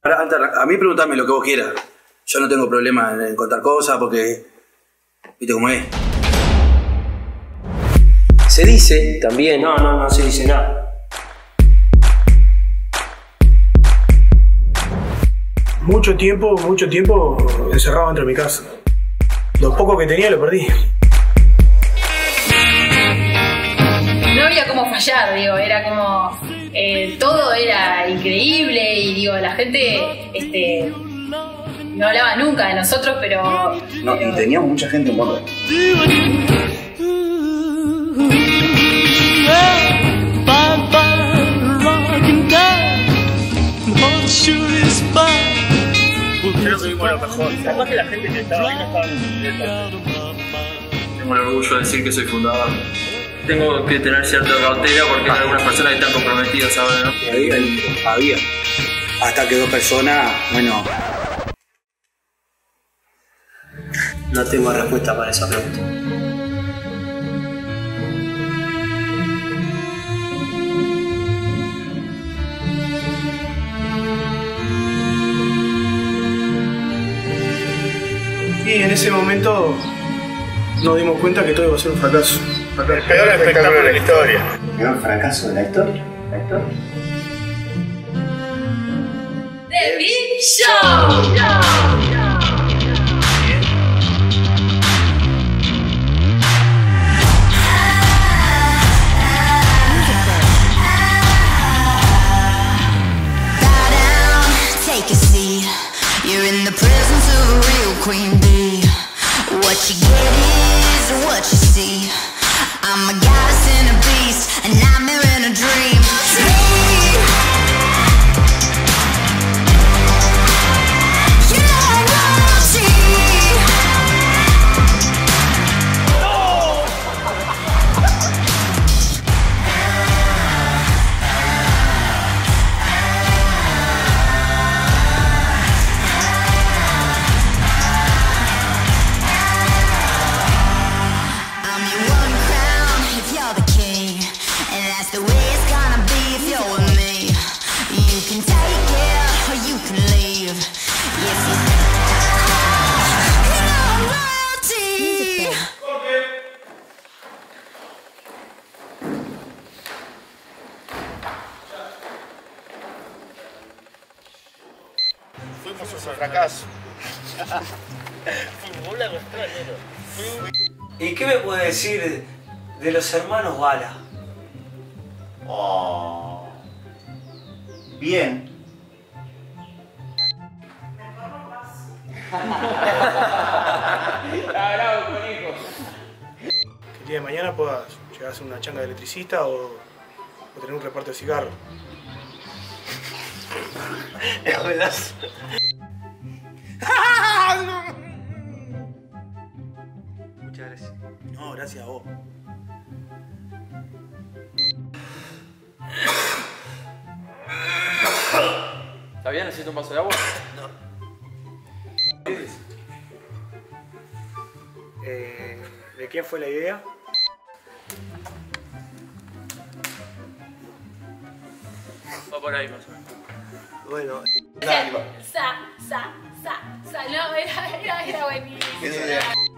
Ahora, a mí preguntame lo que vos quieras. Yo no tengo problema en contar cosas porque... ¿Viste cómo es? Se dice también... No se dice nada. Mucho tiempo encerrado dentro de mi casa. Lo poco que tenía lo perdí. No había cómo fallar, digo, era como... todo era increíble y digo, la gente no hablaba nunca de nosotros, pero... No, y teníamos mucha gente en contra. Creo que vimos lo mejor. Además que la gente que estaba ahí no estaba contenta. Tengo el orgullo de decir que soy fundador. Tengo que tener cierta cautela porque hay algunas personas que están comprometidas ahora, ¿no? Había. Hasta que 2 personas, bueno... No tengo respuesta para esa pregunta. Y en ese momento nos dimos cuenta que todo iba a ser un fracaso. El peor espectáculo de la historia. ¿El peor fracaso de la historia? The Big Show. Take a seat. You're in the presence of a real queen bee. What you get is what you see. I'm a goddess and a beast, a nightmare and a dream. You know I'm royalty. I'm your one crown if you're the king, and that's the way it's gonna be if you're with me. You can take it or you can leave. Yes, you know I'm royalty. Fuimos un fracaso. ¿Y qué me puede decir de los hermanos Bala? Oh. Bien. Que el día de mañana puedas llegar a ser una changa de electricista o tener un reparto de cigarros. Muchas gracias. No, gracias a vos. ¿Está bien? ¿Necesito un vaso de agua? ¿De quién fue la idea? Va por ahí más o menos. Bueno, No, era buenísimo.